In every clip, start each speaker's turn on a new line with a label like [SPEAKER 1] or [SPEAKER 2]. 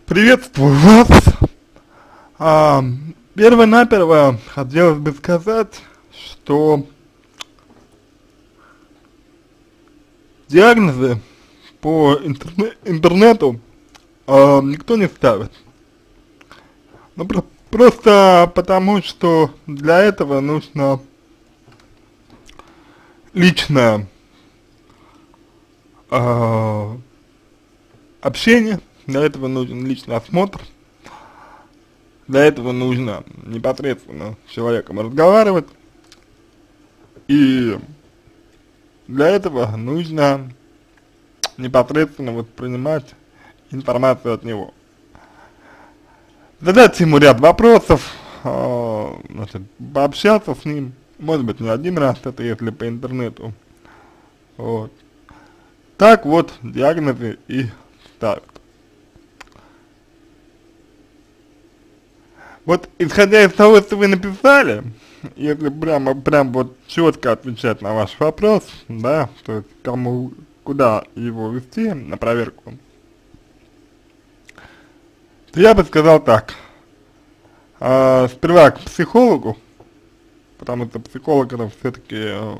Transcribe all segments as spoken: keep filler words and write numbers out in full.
[SPEAKER 1] Приветствую вас. А, Перво-наперво хотелось бы сказать, что диагнозы по интерне- интернету а, никто не ставит. Ну, про- просто потому, что для этого нужно личное а, общение, для этого нужен личный осмотр, для этого нужно непосредственно с человеком разговаривать, и для этого нужно непосредственно воспринимать информацию от него. Задать ему ряд вопросов, э, значит, пообщаться с ним, может быть не один раз, это если по интернету. Вот. Так вот диагнозы и ставят. Вот исходя из того, что вы написали, если прямо, прям вот четко отвечать на ваш вопрос, да, то есть кому, куда его вести на проверку, то я бы сказал так. А, сперва к психологу, потому что психолог это все-таки э,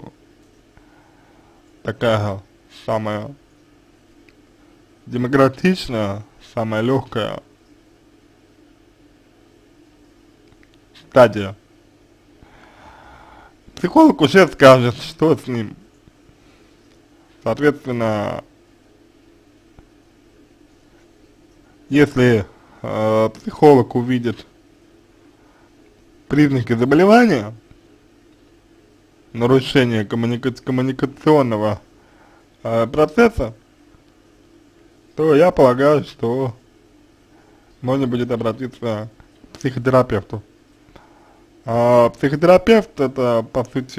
[SPEAKER 1] такая самая демократичная, самая легкая стадия. Психолог уже скажет, что с ним. Соответственно, если э, психолог увидит признаки заболевания, нарушение коммуника коммуникационного э, процесса, то я полагаю, что можно будет обратиться к психотерапевту. А психотерапевт это, по сути,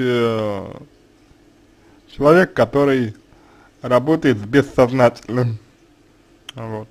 [SPEAKER 1] человек, который работает с бессознательным. Вот.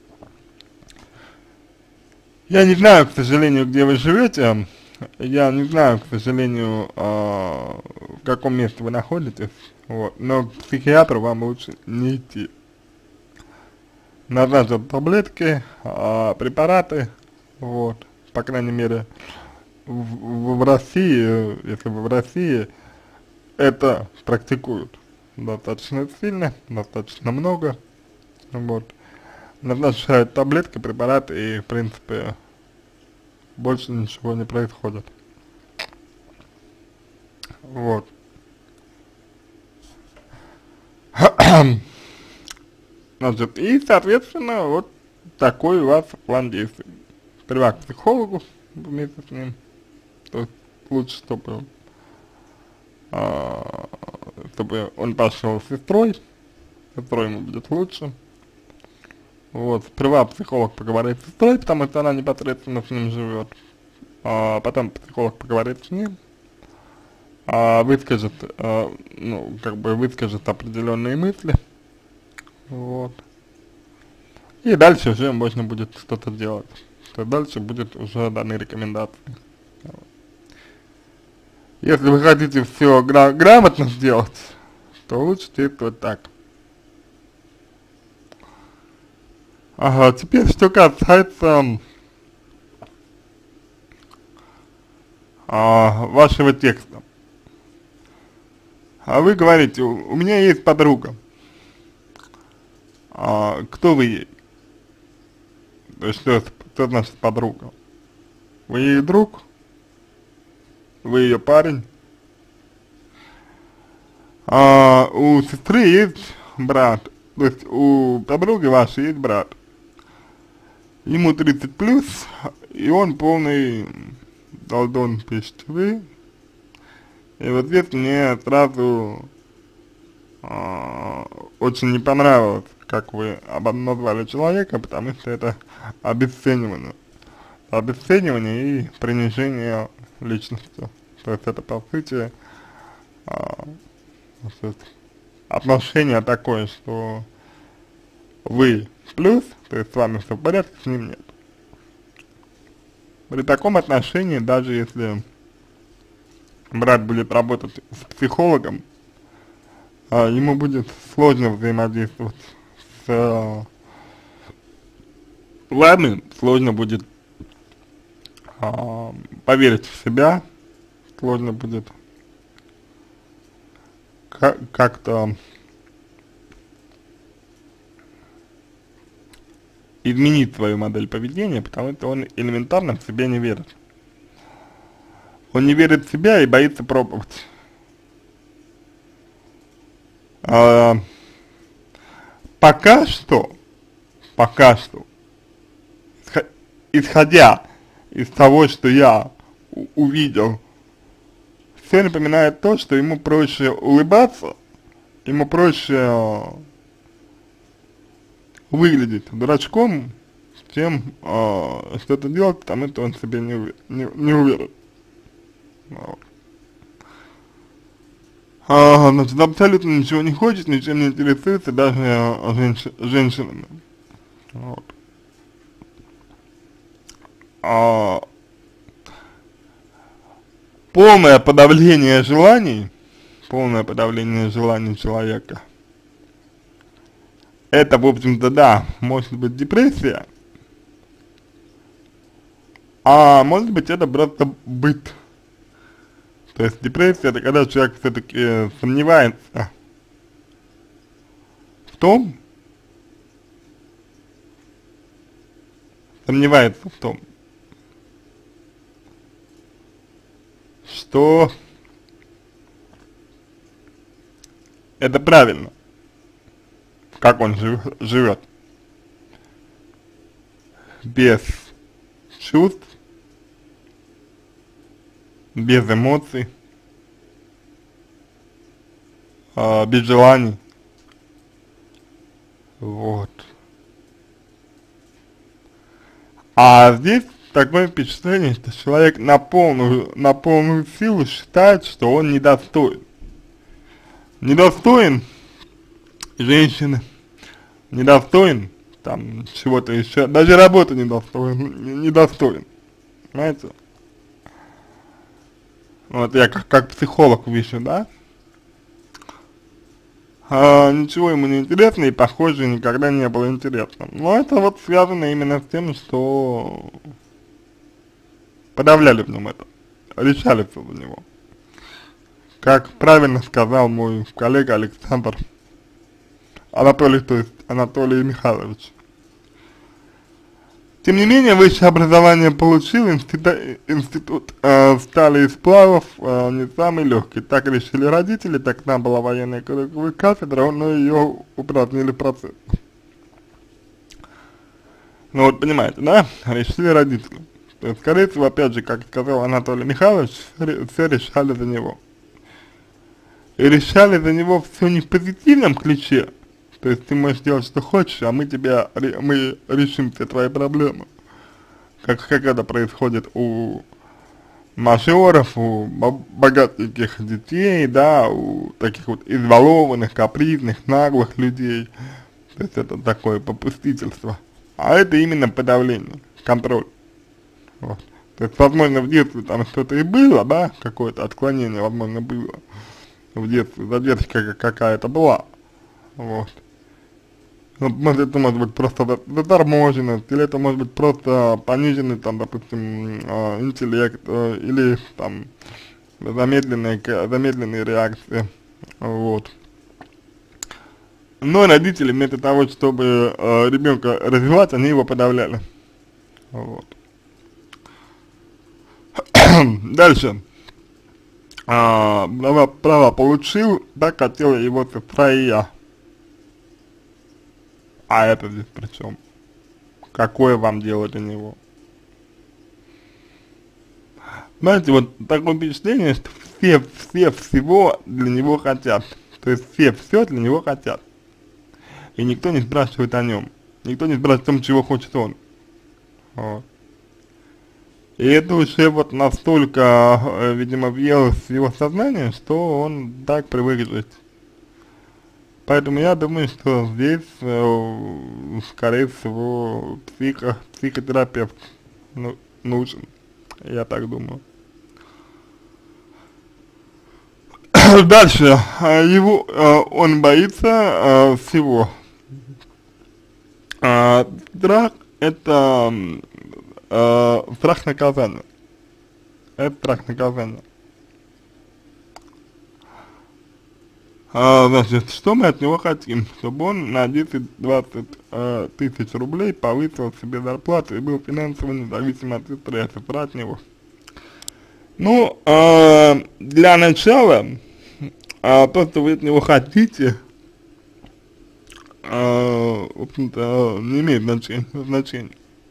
[SPEAKER 1] Я не знаю, к сожалению, где вы живете, я не знаю, к сожалению, э, в каком месте вы находитесь, вот, но к психиатру вам лучше не идти. Назначат таблетки, э, препараты, вот, по крайней мере, в, в России, если вы в России, это практикуют достаточно сильно, достаточно много, вот. Назначают таблетки, препараты и, в принципе, больше ничего не происходит. Вот. Значит, и, соответственно, вот такой у вас план действий. Сперва к психологу вместе с ним, то есть лучше, чтобы, а, чтобы он пошел с сестрой, с сестрой ему будет лучше. Вот, сперва психолог поговорит с сестрой, потому что она непосредственно с ним живет, а потом психолог поговорит с ним, а, выскажет, а, ну, как бы выскажет определенные мысли, вот, и дальше уже можно будет что-то делать, то дальше будет уже даны рекомендации. Если вы хотите все гра грамотно сделать, то лучше действовать так. Ага, теперь что касается а, вашего текста. А вы говорите, у, у меня есть подруга. А, кто вы ей? То есть что, что значит подруга? Вы ей друг? Вы ее парень? А, у сестры есть брат. То есть у подруги вашей есть брат. Ему тридцать плюс, и он полный долдон, пишет вы. И вот здесь мне сразу а, очень не понравилось, как вы назвали человека, потому что это обесценивание. Обесценивание и принижение личности. То есть это, по сути, а, отношение такое, что вы плюс, то есть с вами все в порядке, с ним нет. При таком отношении, даже если брат будет работать с психологом, а, ему будет сложно взаимодействовать с, вами сложно будет а, поверить в себя, сложно будет как-то изменить свою модель поведения, потому что он элементарно в себя не верит. Он не верит в себя и боится пробовать. А, пока что, пока что, исходя из того, что я увидел, все напоминает то, что ему проще улыбаться, ему проще выглядеть дурачком, чем э, что-то делать, потому что он в себе не, не, не уверен. Вот. А, значит, абсолютно ничего не хочет, ничем не интересуется, даже э, женщ, женщинами. Вот. А, полное подавление желаний, полное подавление желаний человека, это, в общем-то, да, может быть депрессия, а может быть это просто быт. То есть депрессия — это когда человек все-таки сомневается в том, сомневается в том, что это правильно, как он жив, живет, без чувств, без эмоций, э, без желаний, вот. А здесь такое впечатление, что человек на полную, на полную силу считает, что он недостоин. Недостоин женщины, недостоин там чего-то еще, даже работы недостоин, недостоин, понимаете? Вот я как, как психолог вижу, да? А, ничего ему не интересно и, похоже, никогда не было интересно. Но это вот связано именно с тем, что подавляли в нем это, решали все за него. Как правильно сказал мой коллега Александр Анатолий, то есть Анатолий Михайлович. Тем не менее, высшее образование получил, институт, институт э, стали и сплавов э, не самый легкий. Так решили родители, так там была военная кафедра, но ее упразднили процесс. Ну вот понимаете, да, решили родители. То есть, скорее всего, опять же, как сказал Анатолий Михайлович, все, все решали за него. И решали за него все не в позитивном ключе. То есть ты можешь делать, что хочешь, а мы тебя, мы решим все твои проблемы. Как, как это происходит у мажоров, у богатеньких детей, да, у таких вот избалованных, капризных, наглых людей. То есть это такое попустительство. А это именно подавление, контроль. Вот. То есть, возможно, в детстве там что-то и было, да, какое-то отклонение, возможно, было в детстве, задержка какая-то была. Вот. Может, это может быть просто заторможенность, или это может быть просто пониженный, там, допустим, э, интеллект, э, или там замедленные, замедленные реакции, вот. Но родители вместо того, чтобы э, ребенка развивать, они его подавляли, вот. Дальше. А, права, права получил, так хотела его сестра и я. А это здесь при чем? Какое вам дело до него? Знаете, вот такое впечатление, что все, все всего для него хотят. То есть все все для него хотят. И никто не спрашивает о нем. Никто не спрашивает о том, чего хочет он. Вот. И это уже вот настолько, видимо, въелось в его сознание, что он так привык жить. Поэтому я думаю, что здесь, э, скорее всего, психо, психотерапевт ну, нужен, я так думаю. Дальше, его, э, он боится э, всего. Э, страх — это э, страх наказания. Это страх наказания. А, значит, что мы от него хотим? Чтобы он на десять-двадцать э, тысяч рублей повысил себе зарплату и был финансово независим от сестры, от сестры от него. Ну, э, для начала, э, то, что вы от него хотите, э, в общем-то, не имеет значения. значения.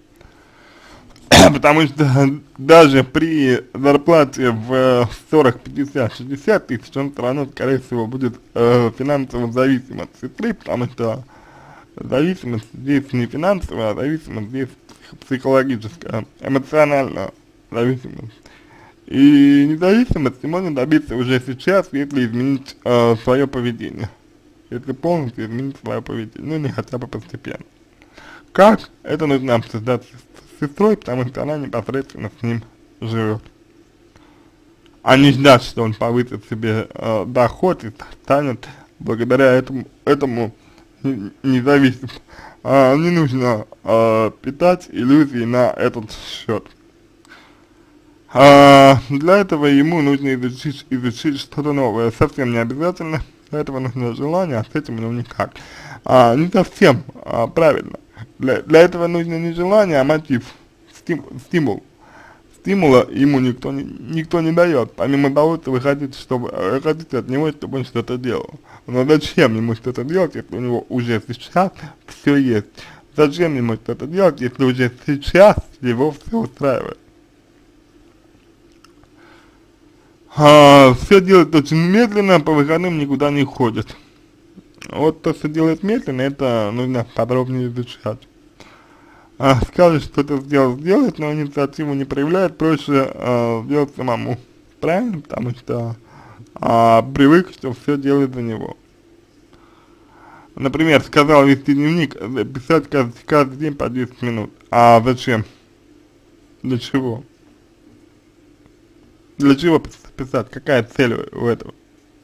[SPEAKER 1] Потому что даже при зарплате в сорок, пятьдесят, шестьдесят тысяч он все равно, скорее всего, будет э, финансово зависим от сестры, потому что зависимость здесь не финансовая, а зависимость здесь психологическая, эмоциональная зависимость. И независимости можно добиться уже сейчас, если изменить э, свое поведение. Если полностью изменить свое поведение, ну или хотя бы постепенно. Как? Это нужно обсуждать с сестрой, потому что она непосредственно с ним живет. А не ждать, что он повысит себе э, доход и станет благодаря этому, этому независим. А, не нужно э, питать иллюзии на этот счет. А, для этого ему нужно изучить, изучить что-то новое. Совсем не обязательно. Для этого нужно желание, а с этим ну никак. А, не совсем а, правильно. Для, для этого нужно не желание, а мотив, стим, стимул. Стимула ему никто не, никто не дает, помимо того, что вы хотите, чтобы, вы хотите от него, чтобы он что-то делал. Но зачем ему что-то делать, если у него уже сейчас все есть? Зачем ему что-то делать, если уже сейчас его все устраивает? А, все делает очень медленно, по выходным никуда не ходит. Вот то, что делает медленно, это нужно подробнее изучать. А, скажет, что это сделал, сделает, но инициативу не проявляет, проще а, делать самому. Правильно? Потому что а, привык, что все делает за него. Например, сказал вести дневник, писать каждый, каждый день по десять минут. А зачем? Для чего? Для чего писать? Какая цель у этого?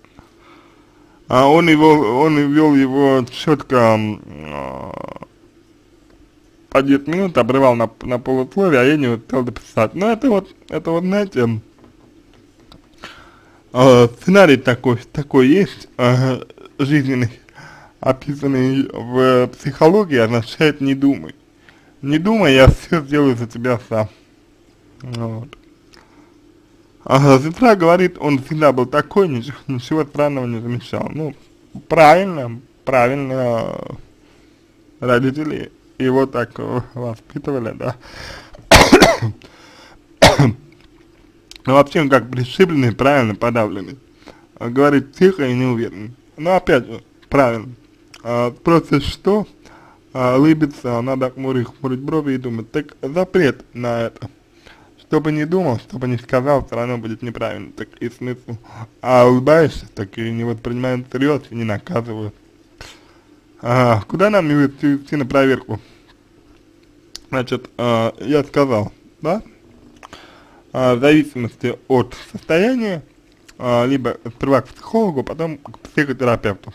[SPEAKER 1] А он его, он вел его четко а, по десять минут, обрывал на, на полусловие, а я не успел дописать. Но это вот, это вот, знаете, э, сценарий такой, такой есть, э, жизненный, описанный в психологии, означает «не думай». Не думай, я все сделаю за тебя сам. Вот. А сестра говорит, он всегда был такой, ничего, ничего странного не замечал. Ну, правильно, правильно, родители его так воспитывали, да. Но вообще он как пришибленный, правильно подавленный. Говорит тихо и неуверенно. Но опять же, правильно. А, просто что? А, улыбиться, надо хмурить, хмурить брови и думать. Так запрет на это. Чтобы не думал, чтобы не сказал, все равно будет неправильно. Так и смысл. А улыбаешься, так и не воспринимают всерьез и не наказывают. А, куда нам идти, идти на проверку? Значит, а, я сказал, да? А, в зависимости от состояния, а, либо сперва к психологу, потом к психотерапевту.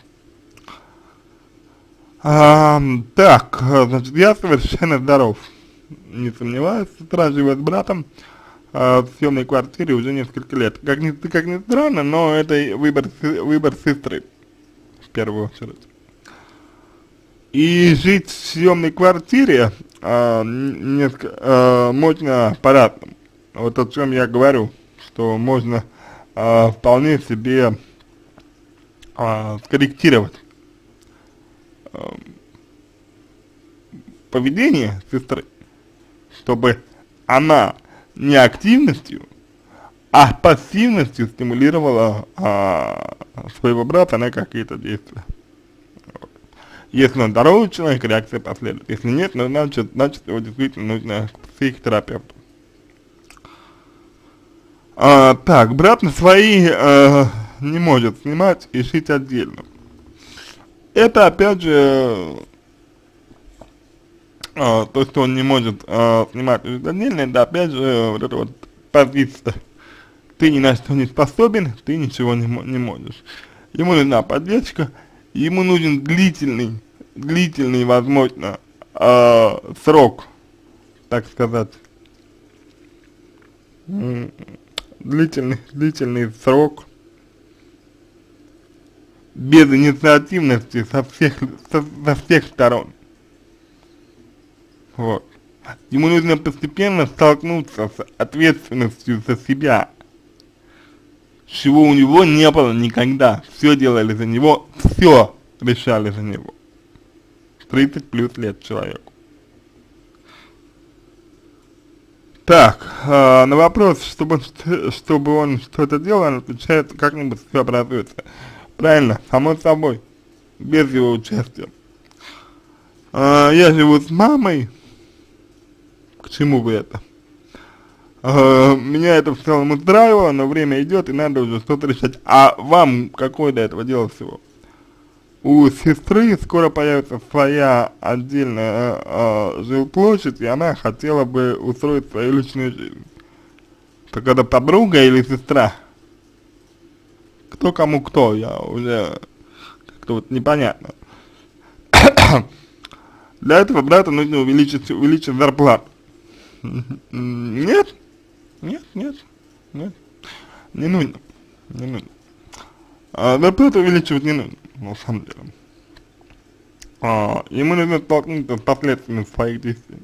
[SPEAKER 1] А, так, значит, я совершенно здоров. Не сомневаюсь, сестра живет с братом а, в съемной квартире уже несколько лет. Как ни, как ни странно, но это выбор, выбор сестры, в первую очередь. И жить в съемной квартире а, несколько, а, можно по-разному. Вот о чем я говорю, что можно а, вполне себе а, скорректировать а, поведение сестры, чтобы она не активностью, а пассивностью стимулировала а, своего брата на какие-то действия. Вот. Если он здоровый человек, реакция последует. Если нет, ну, значит, значит его действительно нужно к психотерапевту. А, так, брат на свои а, не может снимать и шить отдельно. Это опять же а, то, что он не может а, снимать и шить отдельно, это опять же вот это вот позиция. Ты ни на что не способен, ты ничего не, не можешь. Ему нужна поддержка, ему нужен длительный, длительный, возможно, э, срок так сказать, длительный, длительный срок, без инициативности со всех, со, со всех сторон. Вот. Ему нужно постепенно столкнуться с ответственностью за себя, чего у него не было никогда. Все делали за него, все решали за него. тридцать плюс лет человеку. Так, э, на вопрос, чтобы, чтобы он что-то делал, он отвечает, как-нибудь все образуется. Правильно, само собой, без его участия. Э, я живу с мамой, к чему бы это? Э, меня это в целом устраивало, но время идет, и надо уже что-то решать. А вам какое до этого дело всего? У сестры скоро появится своя отдельная э, жилплощадь, и она хотела бы устроить свою личную жизнь. Так это подруга или сестра? Кто кому кто, я уже как-то вот непонятно. Для этого брата нужно увеличить, увеличить зарплату. Нет, нет, нет, нет, не нужно, не нужно. А зарплату увеличивать не нужно, на самом деле. А, ему нужно столкнуться с последствиями своих действий.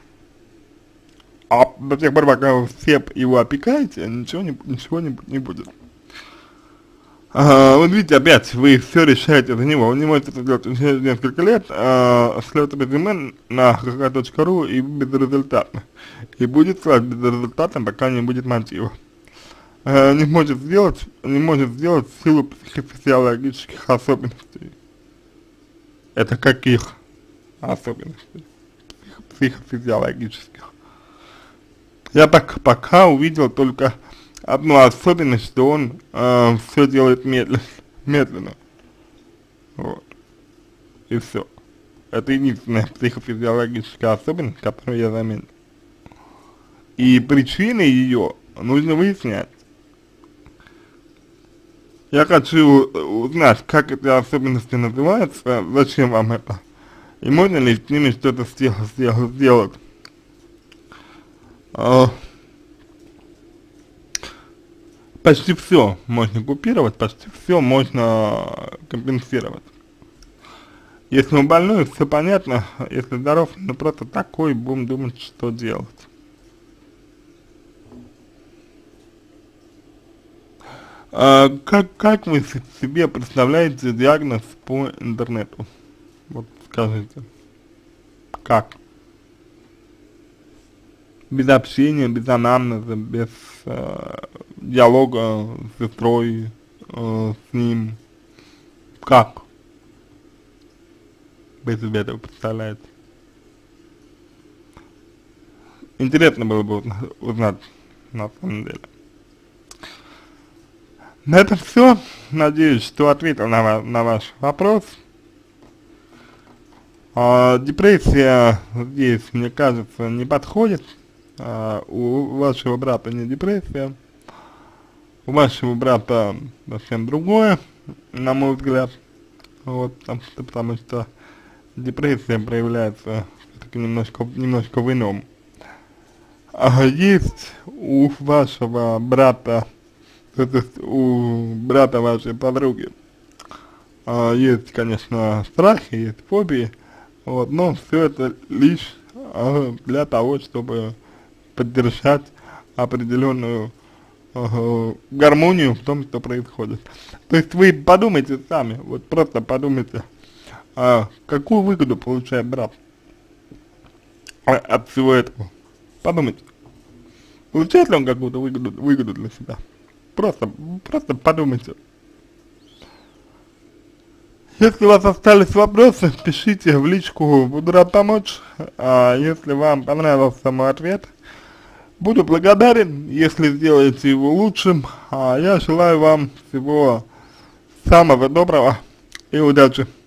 [SPEAKER 1] А до тех пор, пока вы все его опекаете, ничего не, ничего не, не будет. А, вот видите, опять вы все решаете за него. Он не может это сделать через несколько лет, а, шлет резюме на ха ха точка ру и безрезультатно. И будет слать безрезультатно, пока не будет мотива. А, не может сделать, не может сделать в силу психофизиологических особенностей. Это каких особенностей? Психофизиологических. Я так пока увидел только одну особенность, что он э, все делает медленно, медленно. Вот. И все. Это единственная психофизиологическая особенность, которую я заметил. И причины ее нужно выяснять. Я хочу узнать, как эти особенности называются, зачем вам это, и можно ли с ними что-то сделать. А, почти все можно купировать, почти все можно компенсировать. Если он больной, все понятно, если здоров, ну просто такой, будем думать, что делать. А, как, как вы себе представляете диагноз по интернету? Вот скажите. Как? Без общения, без анамнеза, без э, диалога с сестрой, э, с ним. Как? Вы себе это представляете? Интересно было бы узнать, на самом деле. На этом все. Надеюсь, что ответил на, на ваш вопрос. А, депрессия здесь, мне кажется, не подходит. А, у вашего брата не депрессия. У вашего брата совсем другое, на мой взгляд. Вот, потому что, потому что депрессия проявляется все-таки немножко, немножко в ином. А есть у вашего брата, то есть у брата вашей подруги, а, есть, конечно, страхи, есть фобии, вот, но все это лишь а, для того, чтобы поддержать определенную а, гармонию в том, что происходит. То есть вы подумайте сами, вот просто подумайте, а, какую выгоду получает брат от всего этого. Подумайте, получает ли он какую-то выгоду, выгоду для себя? Просто, просто подумайте. Если у вас остались вопросы, пишите в личку, буду рад помочь. А если вам понравился мой ответ, буду благодарен, если сделаете его лучшим. А я желаю вам всего самого доброго и удачи.